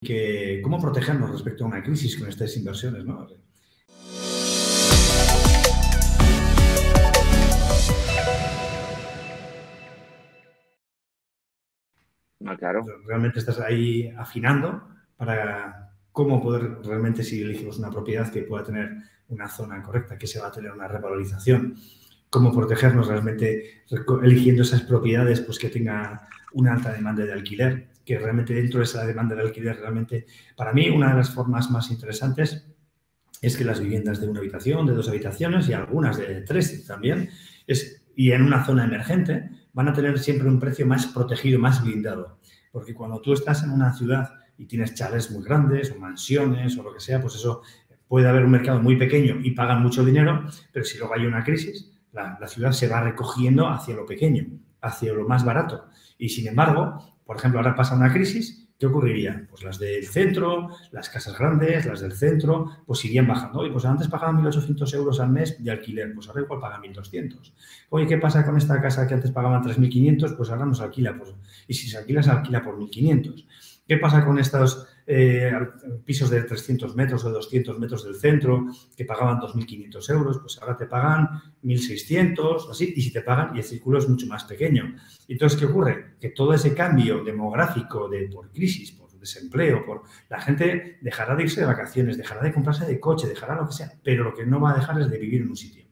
cómo protegernos respecto a una crisis con estas inversiones, ¿no? No, claro. Realmente estás ahí afinando para cómo poder realmente, si elegimos una propiedad que pueda tener una zona correcta, que se va a tener una revalorización, cómo protegernos realmente eligiendo esas propiedades pues, que tengan una alta demanda de alquiler, que realmente dentro de esa demanda de alquiler, realmente, para mí, una de las formas más interesantes es que las viviendas de una habitación, de 2 habitaciones y algunas de 3 también, y en una zona emergente, van a tener siempre un precio más protegido, más blindado. Porque cuando tú estás en una ciudad y tienes chalés muy grandes o mansiones o lo que sea, pues eso puede haber un mercado muy pequeño y pagan mucho dinero, pero si luego hay una crisis, la ciudad se va recogiendo hacia lo pequeño, hacia lo más barato. Y sin embargo, por ejemplo, ahora pasa una crisis, ¿qué ocurriría? Pues las del centro, las casas grandes, las del centro, pues irían bajando. Oye, pues antes pagaban 1.800 euros al mes de alquiler, pues ahora igual pagan 1.200. Oye, ¿qué pasa con esta casa que antes pagaban 3.500? Pues ahora nos alquila, pues, y si se alquila, se alquila por 1.500. ¿Qué pasa con estos pisos de 300 metros o 200 metros del centro que pagaban 2.500 euros? Pues ahora te pagan 1.600 o así, y si te pagan, y el círculo es mucho más pequeño. Entonces, ¿qué ocurre? Que todo ese cambio demográfico por crisis, por desempleo, la gente dejará de irse de vacaciones, dejará de comprarse de coche, dejará lo que sea, pero lo que no va a dejar es de vivir en un sitio.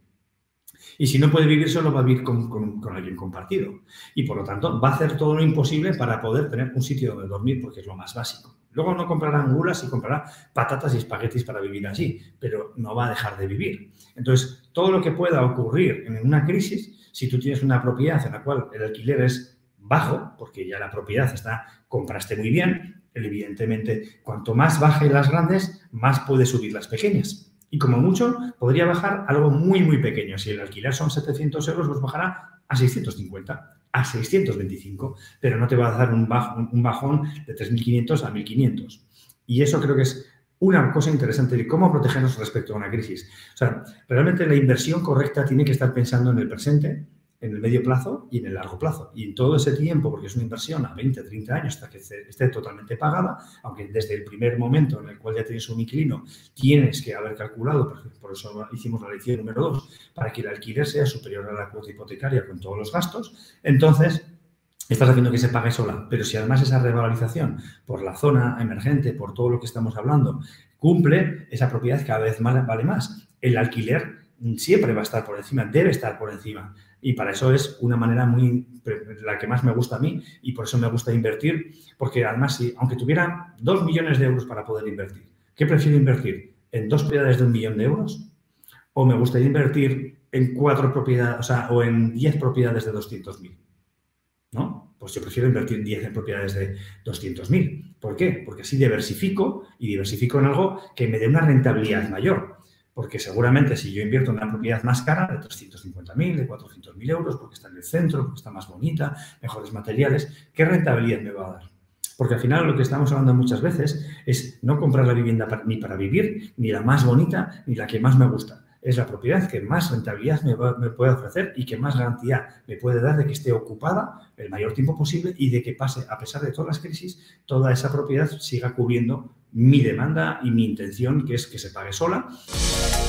Y si no puede vivir solo, va a vivir con alguien compartido. Y, por lo tanto, va a hacer todo lo imposible para poder tener un sitio donde dormir, porque es lo más básico. Luego no comprará angulas y comprará patatas y espaguetis para vivir allí, pero no va a dejar de vivir. Entonces, todo lo que pueda ocurrir en una crisis, si tú tienes una propiedad en la cual el alquiler es bajo, porque ya la propiedad compraste muy bien, evidentemente, cuanto más baje las grandes, más puede subir las pequeñas. Y como mucho, podría bajar algo muy, muy pequeño. Si el alquiler son 700 euros, pues bajará a 650, a 625, pero no te va a dar un bajón de 3.500 a 1.500. Y eso creo que es una cosa interesante de cómo protegernos respecto a una crisis. O sea, realmente la inversión correcta tiene que estar pensando en el presente, en el medio plazo y en el largo plazo. Y en todo ese tiempo, porque es una inversión a 20, 30 años hasta que esté totalmente pagada, aunque desde el primer momento en el cual ya tienes un inquilino, tienes que haber calculado, por eso hicimos la lección número 2, para que el alquiler sea superior a la cuota hipotecaria con todos los gastos, entonces estás haciendo que se pague sola. Pero si además esa revalorización por la zona emergente, por todo lo que estamos hablando, cumple, esa propiedad cada vez más vale más. El alquiler siempre va a estar por encima, debe estar por encima. Y para eso es una manera la que más me gusta a mí y por eso me gusta invertir, porque además, aunque tuviera 2 millones de euros para poder invertir, ¿qué prefiero invertir? ¿En 2 propiedades de 1 millón de euros? ¿O me gustaría invertir en 4 propiedades, o en 10 propiedades de 200.000? ¿No? Pues yo prefiero invertir en 10 propiedades de 200.000. ¿Por qué? Porque así diversifico y diversifico en algo que me dé una rentabilidad mayor. Porque seguramente si yo invierto en una propiedad más cara, de 350.000, de 400.000 euros, porque está en el centro, porque está más bonita, mejores materiales, ¿qué rentabilidad me va a dar? Porque al final lo que estamos hablando muchas veces es no comprar la vivienda ni para vivir, ni la más bonita, ni la que más me gusta. Es la propiedad que más rentabilidad me puede ofrecer y que más garantía me puede dar de que esté ocupada el mayor tiempo posible y de que pase, a pesar de todas las crisis, toda esa propiedad siga cubriendo mi demanda y mi intención, que es que se pague sola.